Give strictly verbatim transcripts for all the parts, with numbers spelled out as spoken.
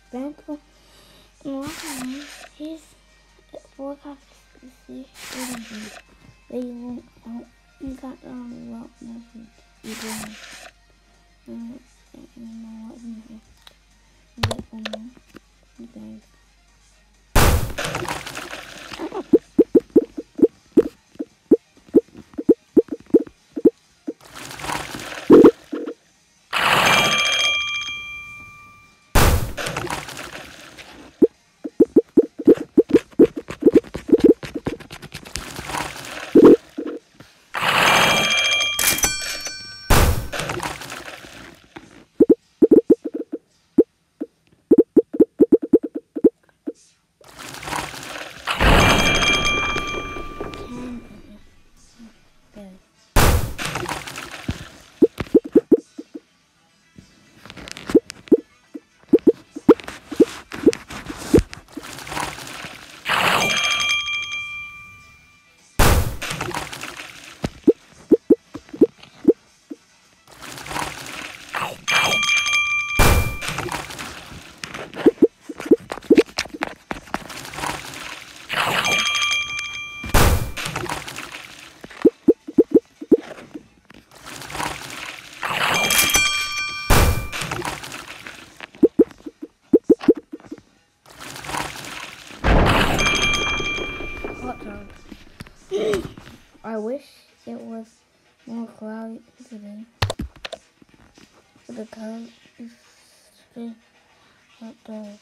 Banco online his forecast is they won't got on what nothing you doing. And you know what you get on things. I wish it was more cloudy today, but the color is still hot dog.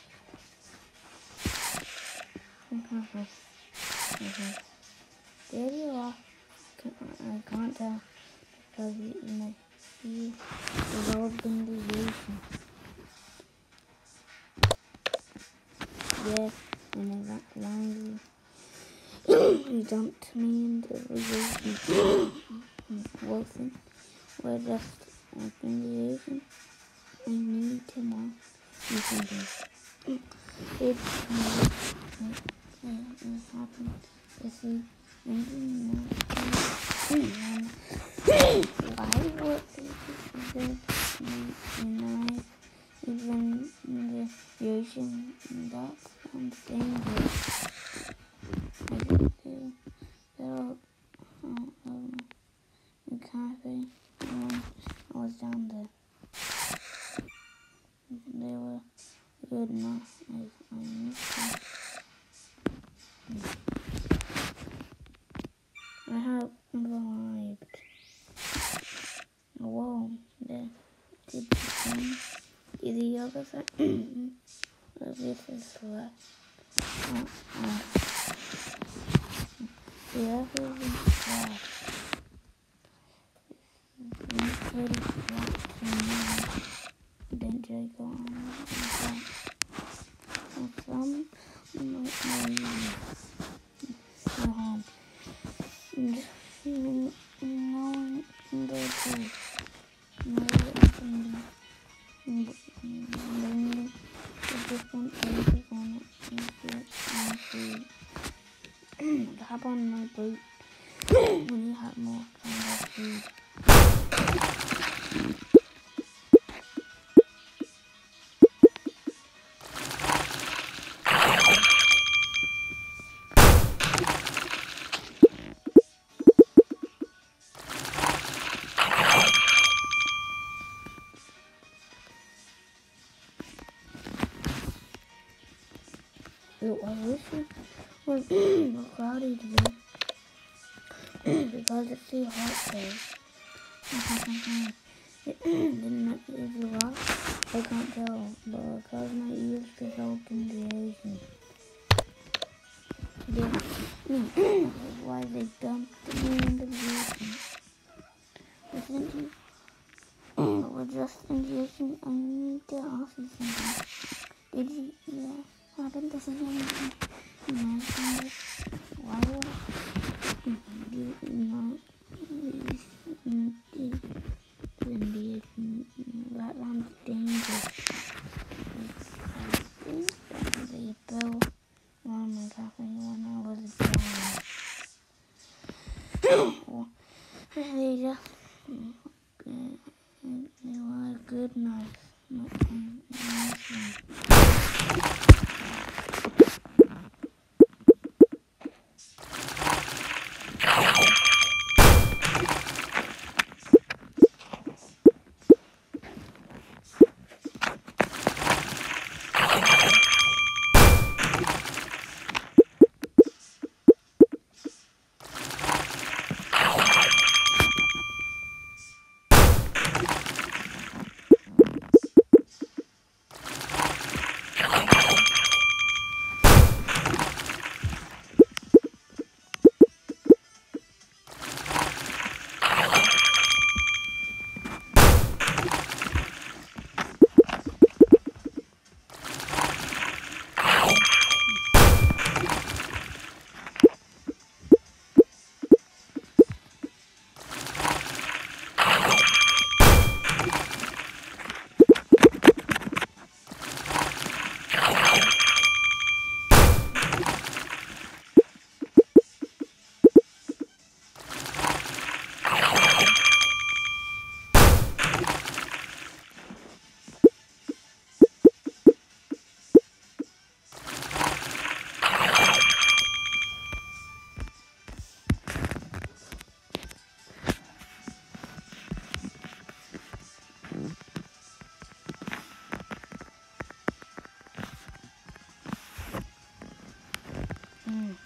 There you are. I can't tell because you know he dissolved in the ocean. Yes, and I got lonely. He dumped me into the ocean. Wilson, we're just up in the ocean. I need to know you can do. It's it happened to see anything why would the night even in the ocean? That sounds dangerous. I didn't do that. Um, in cafe when I was down there. They were good enough. I, I missed them. I have arrived. Whoa, there. Did you come? Is the other side? Oh, this is left. Oh, oh. The other is left. It's pretty flat to me. Then Jake on and some might know you home. And no one can go to no one and then the different places on it and get more food. Hop on my boat when you have more kind of food. I wish it was more cloudy today because it's too hot there. It didn't make it easy rock. I can't tell, but because my ears dissolved in the ocean. That's why they dumped me into the ocean. Listen to we're just in the ocean. I need to ask you something. Did you yeah, happen to see anything? Imagine this. Why would you not in the that sounds dangerous. I think that was a bell around my cafe when I was young. They just they were a good knife. Mm.